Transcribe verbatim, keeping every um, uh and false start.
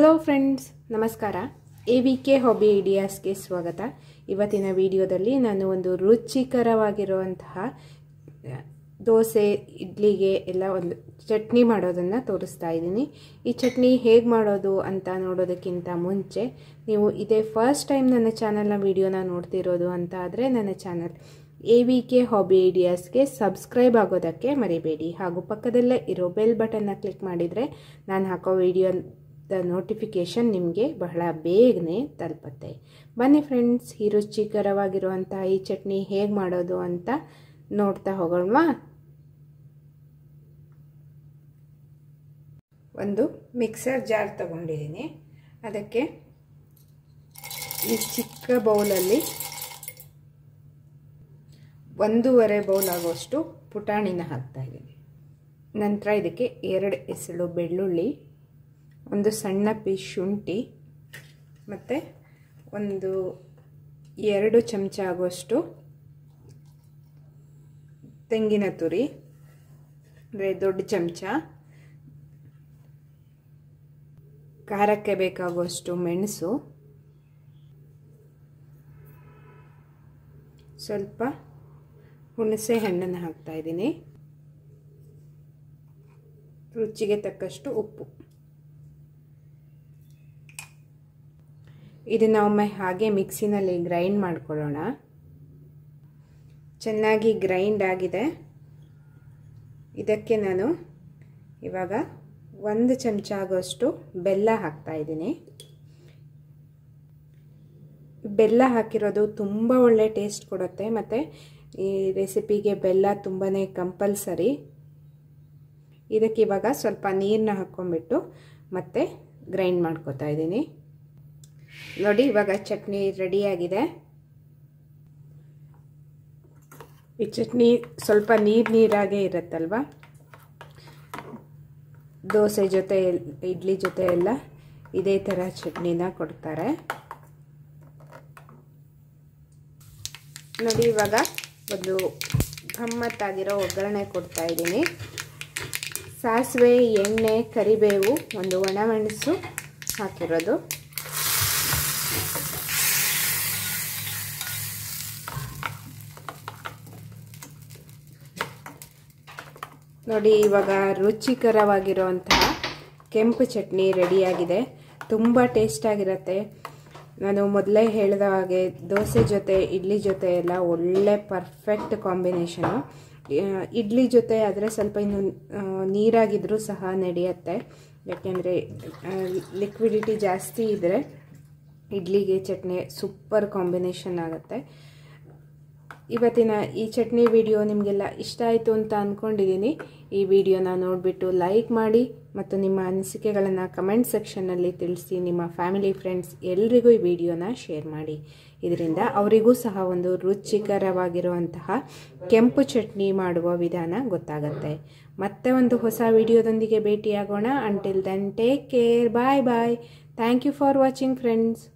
Hello friends, ನಮಸ್ಕಾರ. A V K hobby ಐಡಿಯಾಸ್ಗೆ ಸ್ವಾಗತ. ಇವತ್ತಿನ ವಿಡಿಯೋದಲ್ಲಿ ನಾನು ಒಂದು ರುಚಿಕರವಾಗಿರುವಂತಹ ದೋಸೆ, ಇಡ್ಲಿಗೆ ಎಲ್ಲ ಒಂದು ಚಟ್ನಿ ಮಾಡೋದನ್ನು ತೋರಿಸ್ತಾ ಇದ್ದೀನಿ. ಈ ಚಟ್ನಿ ಹೇಗೆ ಮಾಡೋದು ಅಂತ ನೋಡೋದಕ್ಕಿಂತ ಮುಂಚೆ ನೀವು ಇದೇ ಫಸ್ಟ್ ಟೈಮ್ ನನ್ನ ಚಾನಲ್ನ ವಿಡಿಯೋನ ನೋಡ್ತಿರೋದು ಅಂತ ಆದರೆ ನನ್ನ channel A V K hobby ಐಡಿಯಾಸ್ಗೆ ಸಬ್ಸ್ಕ್ರೈಬ್ ಆಗೋದಕ್ಕೆ ಮರಿಬೇಡಿ. ಹಾಗೂ ಪಕ್ಕದಲ್ಲೇ ಇರೋ ಬೆಲ್ ಬಟನ್ನ ಕ್ಲಿಕ್ ಮಾಡಿದರೆ ನಾನು ಹಾಕೋ ವಿಡಿಯೋ ದ ನೋಟಿಫಿಕೇಷನ್ ನಿಮಗೆ ಬಹಳ ಬೇಗನೆ ತಲುಪುತ್ತೆ. ಬನ್ನಿ ಫ್ರೆಂಡ್ಸ್, ಈ ರುಚಿಕರವಾಗಿರುವಂಥ ಈ ಚಟ್ನಿ ಹೇಗೆ ಮಾಡೋದು ಅಂತ ನೋಡ್ತಾ ಹೋಗೋಣ. ಒಂದು ಮಿಕ್ಸರ್ ಜಾರ್ ತಗೊಂಡಿದ್ದೀನಿ. ಅದಕ್ಕೆ ಈ ಚಿಕ್ಕ ಬೌಲಲ್ಲಿ ಒಂದೂವರೆ ಬೌಲ್ ಆಗುವಷ್ಟು ಪುಟಾಣಿನ ಹಾಕ್ತಾ ಇದ್ದೀನಿ. ನಂತರ ಇದಕ್ಕೆ ಎರಡು ಎಸಳು ಬೆಳ್ಳುಳ್ಳಿ, ಒಂದು ಸಣ್ಣ ಪೀಸ್ ಶುಂಠಿ ಮತ್ತು ಒಂದು ಎರಡು ಚಮಚ ಆಗುವಷ್ಟು ತೆಂಗಿನ ತುರಿ ಅಂದರೆ ದೊಡ್ಡ ಚಮಚ, ಖಾರಕ್ಕೆ ಬೇಕಾಗುವಷ್ಟು ಮೆಣಸು, ಸ್ವಲ್ಪ ಹುಣಸೆ ಹಣ್ಣನ್ನು ಹಾಕ್ತಾ ಇದ್ದೀನಿ, ರುಚಿಗೆ ತಕ್ಕಷ್ಟು ಉಪ್ಪು. ಇದನ್ನು ಒಮ್ಮೆ ಹಾಗೆ ಮಿಕ್ಸಿನಲ್ಲಿ ಗ್ರೈಂಡ್ ಮಾಡ್ಕೊಳ್ಳೋಣ. ಚೆನ್ನಾಗಿ ಗ್ರೈಂಡ್ ಆಗಿದೆ. ಇದಕ್ಕೆ ನಾನು ಇವಾಗ ಒಂದು ಚಮಚ ಆಗೋಷ್ಟು ಬೆಲ್ಲ ಹಾಕ್ತಾ ಇದ್ದೀನಿ. ಬೆಲ್ಲ ಹಾಕಿರೋದು ತುಂಬ ಒಳ್ಳೆ ಟೇಸ್ಟ್ ಕೊಡುತ್ತೆ ಮತ್ತು ಈ ರೆಸಿಪಿಗೆ ಬೆಲ್ಲ ತುಂಬಾ ಕಂಪಲ್ಸರಿ. ಇದಕ್ಕೆ ಇವಾಗ ಸ್ವಲ್ಪ ನೀರನ್ನ ಹಾಕ್ಕೊಂಡ್ಬಿಟ್ಟು ಮತ್ತೆ ಗ್ರೈಂಡ್ ಮಾಡ್ಕೊತಾ ಇದ್ದೀನಿ. ನೋಡಿ, ಇವಾಗ ಚಟ್ನಿ ರೆಡಿಯಾಗಿದೆ. ಈ ಚಟ್ನಿ ಸ್ವಲ್ಪ ನೀರು ನೀರಾಗೇ ಇರುತ್ತಲ್ವ, ದೋಸೆ ಜೊತೆ ಇಡ್ಲಿ ಜೊತೆ ಎಲ್ಲ ಇದೇ ಥರ ಚಟ್ನಿನ ಕೊಡ್ತಾರೆ. ನೋಡಿ, ಇವಾಗ ಒಂದು ಗಮ್ಮತ್ತಾಗಿರೋ ಒಗ್ಗರಣೆ ಕೊಡ್ತಾ ಇದ್ದೀನಿ. ಸಾಸಿವೆ, ಎಣ್ಣೆ, ಕರಿಬೇವು, ಒಂದು ಒಣಮೆಣಸು ಹಾಕಿರೋದು. ನೋಡಿ, ಇವಾಗ ರುಚಿಕರವಾಗಿರುವಂತಹ ಕೆಂಪು ಚಟ್ನಿ ರೆಡಿಯಾಗಿದೆ. ತುಂಬ ಟೇಸ್ಟಾಗಿರುತ್ತೆ. ನಾನು ಮೊದಲೇ ಹೇಳಿದ ಹಾಗೆ ದೋಸೆ ಜೊತೆ ಇಡ್ಲಿ ಜೊತೆ ಎಲ್ಲ ಒಳ್ಳೆ ಪರ್ಫೆಕ್ಟ್ ಕಾಂಬಿನೇಷನು. ಇಡ್ಲಿ ಜೊತೆ ಆದರೆ ಸ್ವಲ್ಪ ಇನ್ನು ನೀರಾಗಿದ್ದರೂ ಸಹ ನಡೆಯುತ್ತೆ, ಯಾಕೆಂದರೆ ಲಿಕ್ವಿಡಿಟಿ ಜಾಸ್ತಿ ಇದ್ದರೆ ಇಡ್ಲಿಗೆ ಚಟ್ನಿ ಸೂಪರ್ ಕಾಂಬಿನೇಷನ್ ಆಗುತ್ತೆ. ಇವತ್ತಿನ ಈ ಚಟ್ನಿ ವಿಡಿಯೋ ನಿಮಗೆಲ್ಲ ಇಷ್ಟ ಆಯಿತು ಅಂತ ಅಂದ್ಕೊಂಡಿದ್ದೀನಿ. ಈ ವಿಡಿಯೋನ ನೋಡಿಬಿಟ್ಟು ಲೈಕ್ ಮಾಡಿ ಮತ್ತು ನಿಮ್ಮ ಅನಿಸಿಕೆಗಳನ್ನು ಕಮೆಂಟ್ ಸೆಕ್ಷನ್ನಲ್ಲಿ ತಿಳಿಸಿ. ನಿಮ್ಮ ಫ್ಯಾಮಿಲಿ, ಫ್ರೆಂಡ್ಸ್ ಎಲ್ರಿಗೂ ಈ ವಿಡಿಯೋನ ಶೇರ್ ಮಾಡಿ. ಇದರಿಂದ ಅವರಿಗೂ ಸಹ ಒಂದು ರುಚಿಕರವಾಗಿರುವಂತಹ ಕೆಂಪು ಚಟ್ನಿ ಮಾಡುವ ವಿಧಾನ ಗೊತ್ತಾಗುತ್ತೆ. ಮತ್ತೆ ಒಂದು ಹೊಸ ವಿಡಿಯೋದೊಂದಿಗೆ ಭೇಟಿಯಾಗೋಣ. Until then take care, bye bye. Thank you for watching friends.